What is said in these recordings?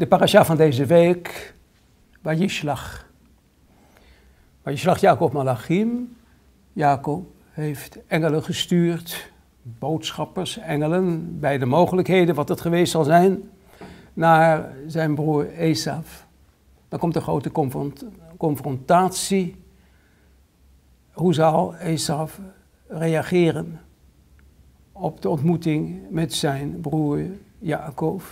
De parasha van deze week, Vayishlach. Vayishlach Jacob Malachim. Jacob heeft engelen gestuurd, boodschappers, engelen, bij de mogelijkheden wat het geweest zal zijn, naar zijn broer Esaf. Dan komt de grote confrontatie. Hoe zal Esaf reageren op de ontmoeting met zijn broer Jacob?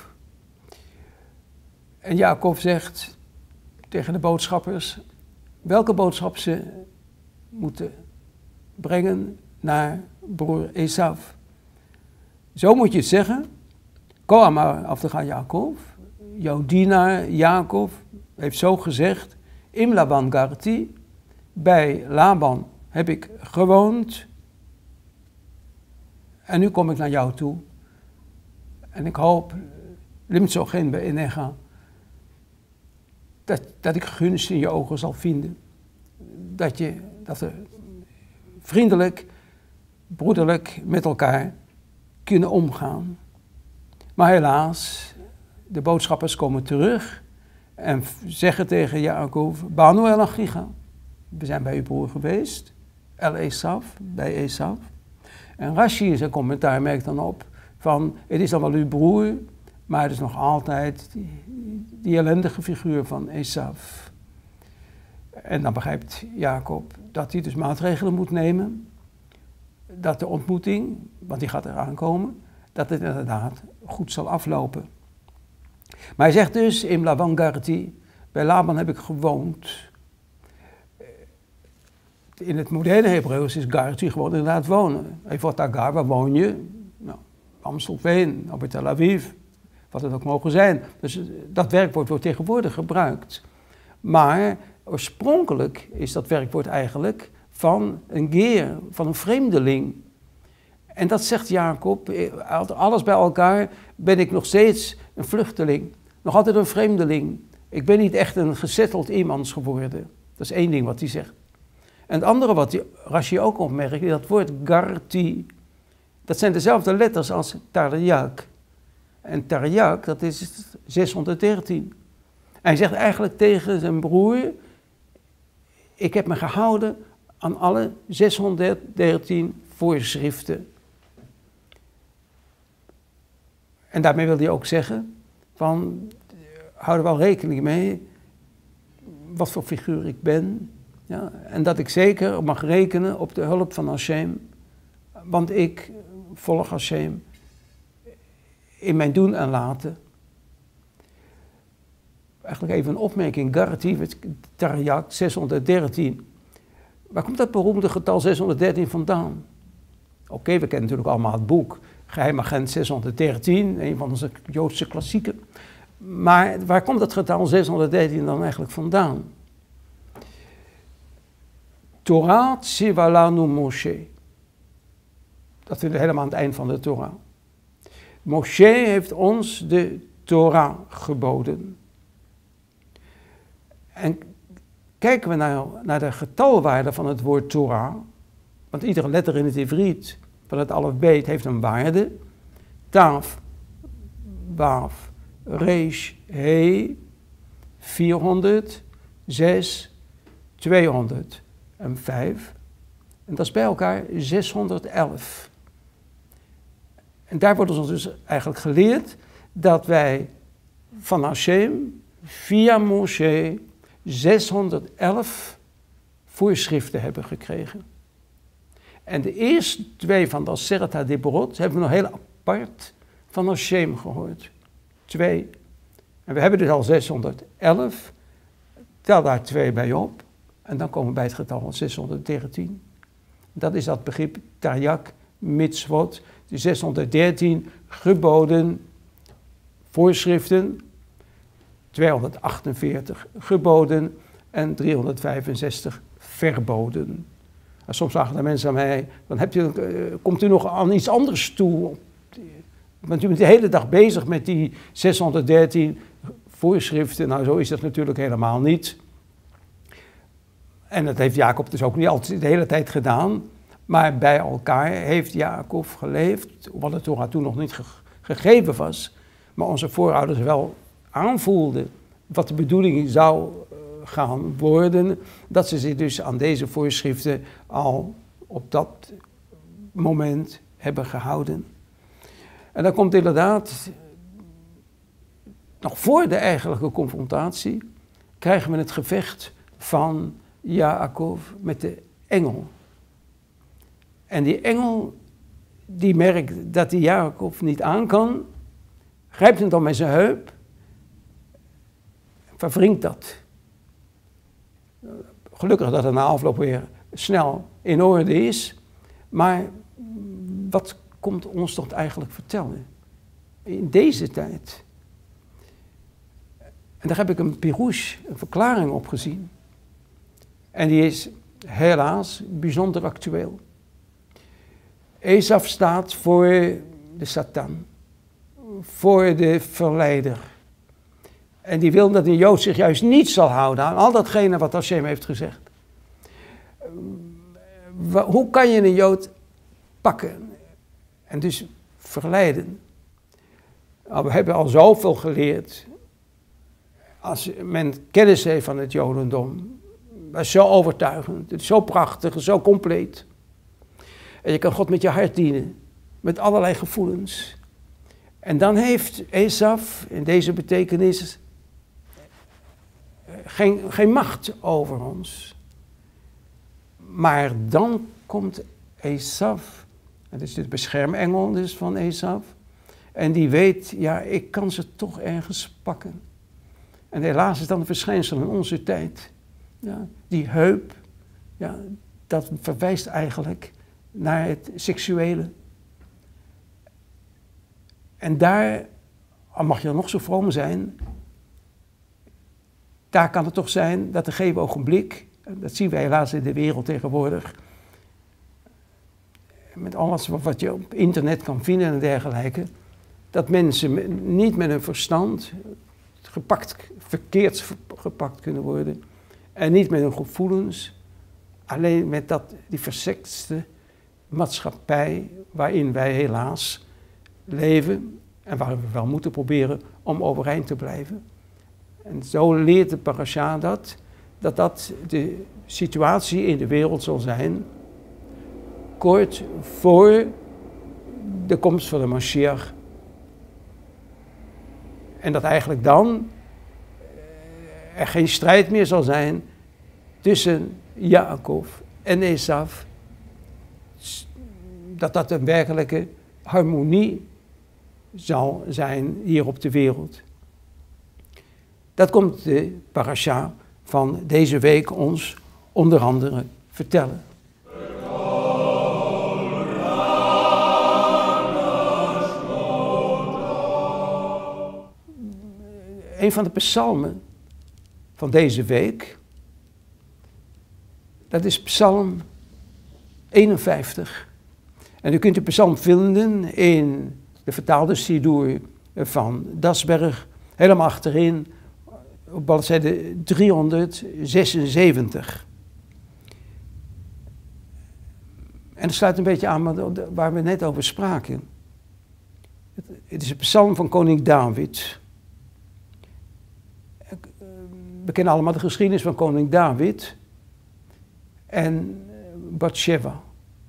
En Jacob zegt tegen de boodschappers welke boodschap ze moeten brengen naar broer Esaf. Zo moet je het zeggen. Ko maar af te gaan Jacob. Jouw dienaar Jacob heeft zo gezegd. Im Laban garti. Bij Laban heb ik gewoond. En nu kom ik naar jou toe. En ik hoop, limtzo geen beenega, dat ik gunst in je ogen zal vinden. Dat we vriendelijk, broederlijk met elkaar kunnen omgaan. Maar helaas, de boodschappers komen terug en zeggen tegen Jacob, Banu el Achicha, we zijn bij uw broer geweest, El Esaf, bij Esaf. En Rashi in zijn commentaar merkt dan op van, het is dan wel uw broer, maar het is nog altijd die ellendige figuur van Esaf. En dan begrijpt Jacob dat hij dus maatregelen moet nemen, dat de ontmoeting, want die gaat eraan komen, dat het inderdaad goed zal aflopen. Maar hij zegt dus, in Laban garti, bij Laban heb ik gewoond. In het moderne Hebreeuws is garti gewoon inderdaad wonen. Even Agar, waar woon je? Nou, Amstelveen, of Tel Aviv, wat het ook mogen zijn. Dus dat werkwoord wordt tegenwoordig gebruikt. Maar oorspronkelijk is dat werkwoord eigenlijk van een geer, van een vreemdeling. En dat zegt Jacob, alles bij elkaar ben ik nog steeds een vluchteling. Nog altijd een vreemdeling. Ik ben niet echt een gezetteld iemand geworden. Dat is één ding wat hij zegt. En het andere wat Rashi ook opmerkt, dat woord garti, dat zijn dezelfde letters als Tarjak. En Tarjak, dat is 613. Hij zegt eigenlijk tegen zijn broer, ik heb me gehouden aan alle 613 voorschriften. En daarmee wil hij ook zeggen, van, hou er wel rekening mee, wat voor figuur ik ben. Ja, en dat ik zeker mag rekenen op de hulp van Hashem, want ik volg Hashem in mijn doen en laten. Eigenlijk even een opmerking, Garti, Tarjak, 613. Waar komt dat beroemde getal 613 vandaan? Oké, we kennen natuurlijk allemaal het boek Geheimagent 613, een van onze Joodse klassieken. Maar waar komt dat getal 613 dan eigenlijk vandaan? Torah Tzivalanu Moshe. Dat vinden we helemaal aan het eind van de Torah. Moshe heeft ons de Torah geboden. En kijken we naar de getalwaarde van het woord Torah, want iedere letter in het Ivriet van het alfabet heeft een waarde. Taf, Waf, Resh, He, 400, 6, 205. En dat is bij elkaar 611. En daar wordt ons dus eigenlijk geleerd dat wij van Hashem via Moshe 611 voorschriften hebben gekregen. En de eerste twee van de Aseret HaDiborot hebben we nog heel apart van Hashem gehoord. 2. En we hebben dus al 611. Tel daar 2 bij op. En dan komen we bij het getal 613. Dat is dat begrip Tarjak, mitzvot. De 613 geboden, voorschriften. 248 geboden en 365 verboden. En soms vragen de mensen aan mij, dan komt u nog aan iets anders toe? Want u bent de hele dag bezig met die 613 voorschriften. Nou, zo is dat natuurlijk helemaal niet. En dat heeft Jacob dus ook niet altijd de hele tijd gedaan. Maar bij elkaar heeft Jacob geleefd, hoewel de Torah toen nog niet gegeven was. Maar onze voorouders wel aanvoelden wat de bedoeling zou gaan worden, dat ze zich dus aan deze voorschriften al op dat moment hebben gehouden. En dan komt inderdaad, nog voor de eigenlijke confrontatie, krijgen we het gevecht van Jacob met de engel. En die engel, die merkt dat die Jacob niet aan kan, grijpt hem dan met zijn heup, verwringt dat. Gelukkig dat het na afloop weer snel in orde is, maar wat komt ons dat eigenlijk vertellen? In deze tijd. En daar heb ik een pirouche, een verklaring op gezien. En die is helaas bijzonder actueel. Esaf staat voor de Satan, voor de verleider. En die wil dat een Jood zich juist niet zal houden aan al datgene wat Hashem heeft gezegd. Hoe kan je een Jood pakken en dus verleiden? Nou, we hebben al zoveel geleerd. Als men kennis heeft van het Jodendom, dat is zo overtuigend, het is zo prachtig, zo compleet. En je kan God met je hart dienen, met allerlei gevoelens. En dan heeft Esaf in deze betekenis geen macht over ons. Maar dan komt Esaf, het is de beschermengel dus van Esaf, en die weet, ja, ik kan ze toch ergens pakken. En helaas is dan een verschijnsel in onze tijd. Ja, die heup, ja, dat verwijst eigenlijk naar het seksuele. En daar, al mag je dan nog zo vroom zijn, daar kan het toch zijn dat een gegeven ogenblik, dat zien wij helaas in de wereld tegenwoordig, met alles wat je op internet kan vinden en dergelijke, dat mensen niet met hun verstand verkeerd gepakt kunnen worden en niet met hun gevoelens, alleen met die versekste maatschappij waarin wij helaas leven en waar we wel moeten proberen om overeind te blijven. En zo leert de parasha dat de situatie in de wereld zal zijn kort voor de komst van de Mashiach. En dat eigenlijk dan er geen strijd meer zal zijn tussen Jacob en Esaf. Dat een werkelijke harmonie zal zijn hier op de wereld. Dat komt de parasha van deze week ons onder andere vertellen. Een van de psalmen van deze week, dat is psalm 51. En u kunt de psalm vinden in de vertaalde Sidur van Dasberg, helemaal achterin, op bladzijde 376. En dat sluit een beetje aan waar we net over spraken. Het is een psalm van koning David. We kennen allemaal de geschiedenis van koning David en Bathsheba.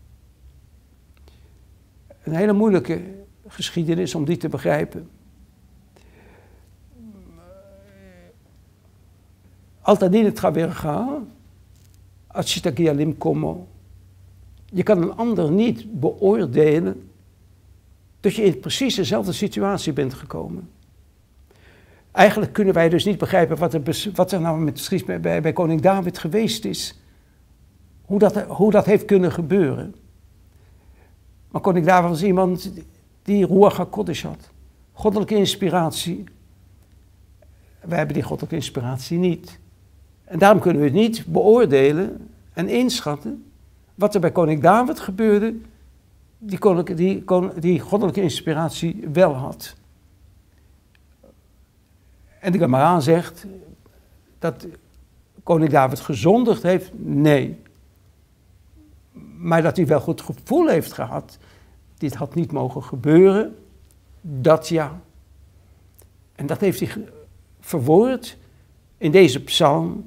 Een hele moeilijke geschiedenis om die te begrijpen. Altijd in het Gaverga, Atshitagialim Komo. Je kan een ander niet beoordelen dat je in precies dezelfde situatie bent gekomen. Eigenlijk kunnen wij dus niet begrijpen wat er nou bij koning David geweest is. Hoe dat heeft kunnen gebeuren. Maar koning David was iemand die Ruach HaKodesh had. Goddelijke inspiratie. Wij hebben die goddelijke inspiratie niet. En daarom kunnen we het niet beoordelen en inschatten wat er bij koning David gebeurde, die goddelijke inspiratie wel had. En de Gemara zegt dat koning David gezondigd heeft, nee. Maar dat hij wel goed gevoel heeft gehad, dit had niet mogen gebeuren, dat ja. En dat heeft hij verwoord in deze psalm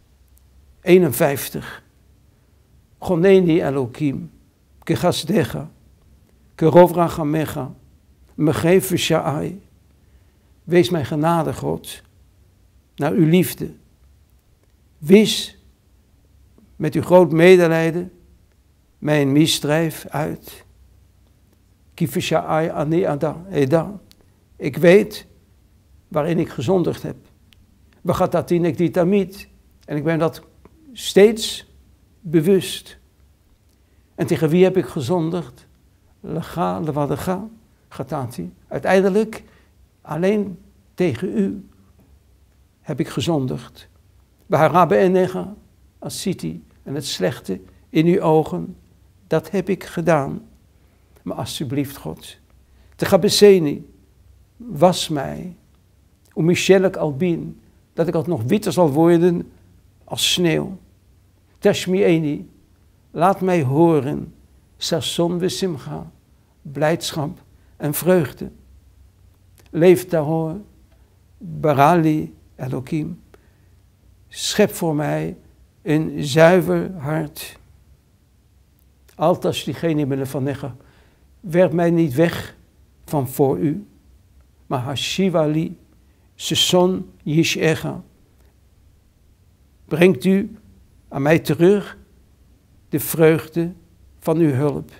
51. Goneni Elohim, kechasdecha, kerov rachamecha, megeef v'sha'ai. Wees mij genadig, God, naar uw liefde. Wis met uw groot medelijden mijn misdrijf uit. Ki v'sha'ai ani eda. Ik weet waarin ik gezondigd heb. V'chatatin ekdi tamid. En ik ben dat steeds bewust. En tegen wie heb ik gezondigd? Lecha, levadecha, chatati. Uiteindelijk alleen tegen u heb ik gezondigd. Beharabe enega, asiti. En het slechte in uw ogen, dat heb ik gedaan. Maar alsjeblieft, God, tegabeseni, was mij, umishelek albin, dat ik nog witter zal worden als sneeuw. Tashmieni, laat mij horen, sason we simcha, blijdschap en vreugde. Leef tahor, barali Elohim, schep voor mij een zuiver hart. Altas diegene ben van nega, werp mij niet weg van voor u, maar hashivali, sason yishecha, brengt u aan mij terug de vreugde van uw hulp.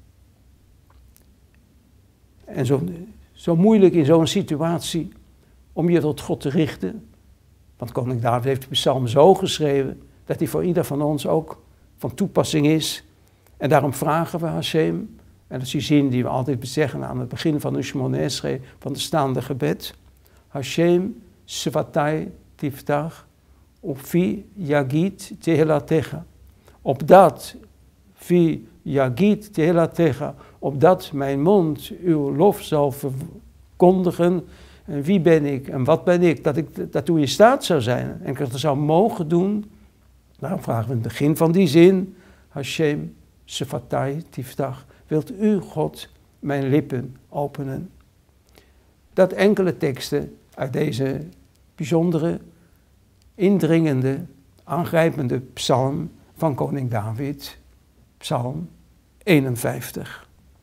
En zo moeilijk in zo'n situatie om je tot God te richten. Want koning David heeft de psalm zo geschreven dat hij voor ieder van ons ook van toepassing is. En daarom vragen we Hashem, en dat is die zin die we altijd zeggen aan het begin van de Shemona Esrei, van het staande gebed. Hashem svatai tiftach, ufi yagid tehelatecha. Opdat, vi yagid tehelatecha, opdat mijn mond uw lof zal verkondigen. En wie ben ik en wat ben ik, dat ik daartoe in staat zou zijn en ik dat zou mogen doen. Daarom vragen we in het begin van die zin, Hashem svatai tiftach, wilt u, God, mijn lippen openen. Dat enkele teksten uit deze bijzondere, indringende, aangrijpende psalm van koning David, psalm 51.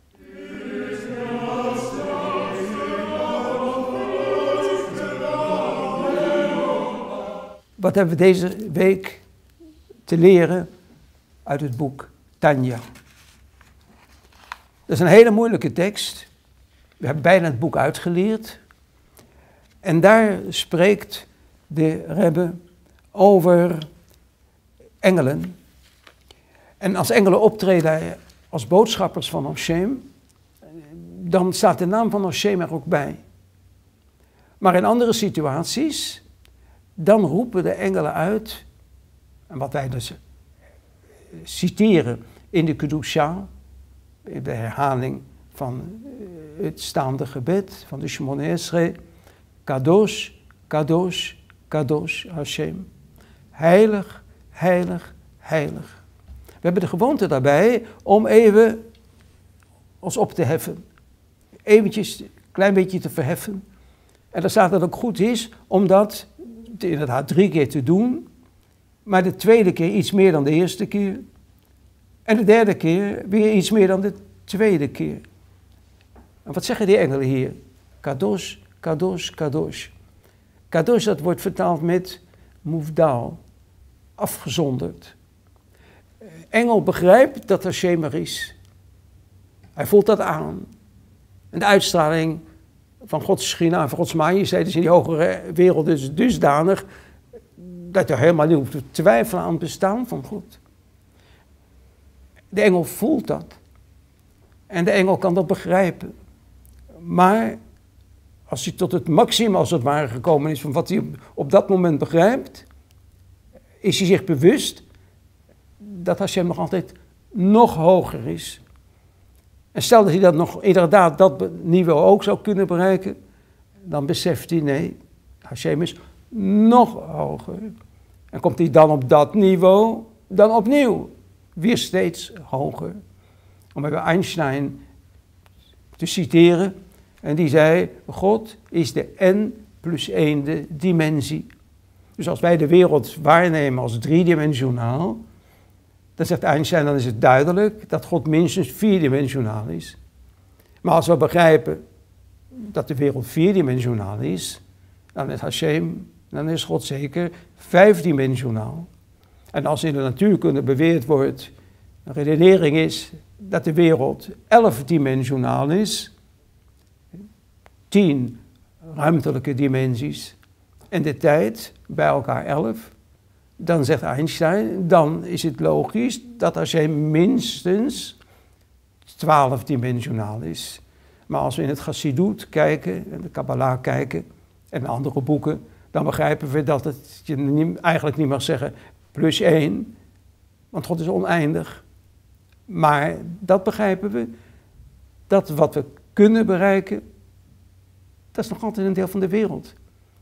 Wat hebben we deze week te leren uit het boek Tanja? Dat is een hele moeilijke tekst. We hebben bijna het boek uitgeleerd. En daar spreekt de Rebbe over engelen. En als engelen optreden als boodschappers van Hashem, dan staat de naam van Hashem er ook bij. Maar in andere situaties, dan roepen de engelen uit, en wat wij dus citeren in de Kedusha, de herhaling van het staande gebed van de Shemona Esrei, Kadosh, Kadosh, Kadosh Hashem. Heilig, heilig, heilig. We hebben de gewoonte daarbij om even ons op te heffen. Eventjes een klein beetje te verheffen. En dan staat dat het ook goed is om dat inderdaad 3 keer te doen. Maar de tweede keer iets meer dan de eerste keer. En de derde keer weer iets meer dan de tweede keer. En wat zeggen die engelen hier? Kadosh, Kadosh, Kadosh. Kadosh, dat wordt vertaald met mufdal, afgezonderd. Engel begrijpt dat Hashem er is. Hij voelt dat aan. En de uitstraling van Gods schina, van Gods majesteit is in die hogere wereld dus dusdanig dat je helemaal niet hoeft te twijfelen aan het bestaan van God. De engel voelt dat. En de engel kan dat begrijpen. Maar als hij tot het maximum als het ware gekomen is van wat hij op dat moment begrijpt, is hij zich bewust dat Hashem nog altijd nog hoger is. En stel dat hij dat nog inderdaad dat niveau ook zou kunnen bereiken, dan beseft hij nee, Hashem is nog hoger. En komt hij dan op dat niveau, dan opnieuw weer steeds hoger. Om even Einstein te citeren, en die zei, God is de plus 1 dimensie. Dus als wij de wereld waarnemen als driedimensionaal, dan zegt Einstein, dan is het duidelijk dat God minstens vierdimensionaal is. Maar als we begrijpen dat de wereld vierdimensionaal is, dan is Hashem, dan is God zeker vijfdimensionaal. En als in de natuurkunde beweerd wordt, een redenering is dat de wereld 11-dimensionaal is, 10 ruimtelijke dimensies en de tijd bij elkaar 11, dan zegt Einstein, dan is het logisch dat Hashem minstens 12-dimensionaal is. Maar als we in het Chassidut kijken, en de Kabbalah kijken en andere boeken, dan begrijpen we dat je eigenlijk niet mag zeggen plus 1, want God is oneindig. Maar dat begrijpen we, dat wat we kunnen bereiken, dat is nog altijd een deel van de wereld.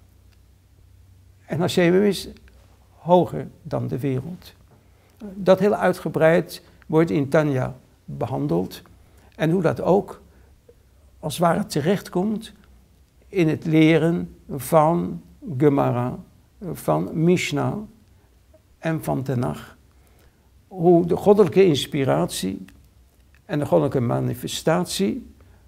En Hashem is hoger dan de wereld. Dat heel uitgebreid wordt in Tanya behandeld. En hoe dat ook als het ware terechtkomt in het leren van Gemara, van Mishnah en van Tenach. Hoe de goddelijke inspiratie en de goddelijke manifestatie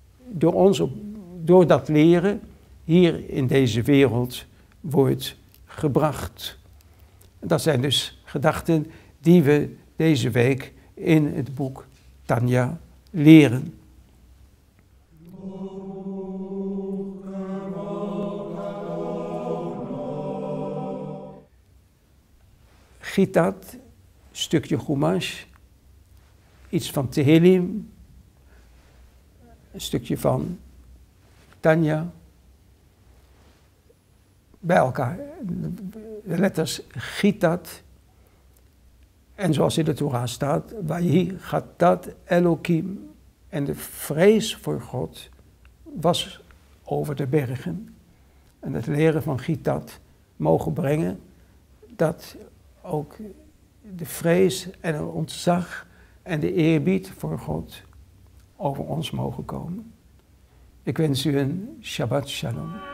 door dat leren hier in deze wereld wordt gebracht. Dat zijn dus gedachten die we deze week in het boek Tanya leren. Gitat, stukje Chumash, iets van Tehillim, een stukje van Tanya, bij elkaar. De letters Gitat, en zoals in de Torah staat, Vayi Chatat Elohim, en de vrees voor God was over de bergen. En het leren van Gitat mogen brengen dat ook de vrees en het ontzag en de eerbied voor God over ons mogen komen. Ik wens u een Shabbat Shalom.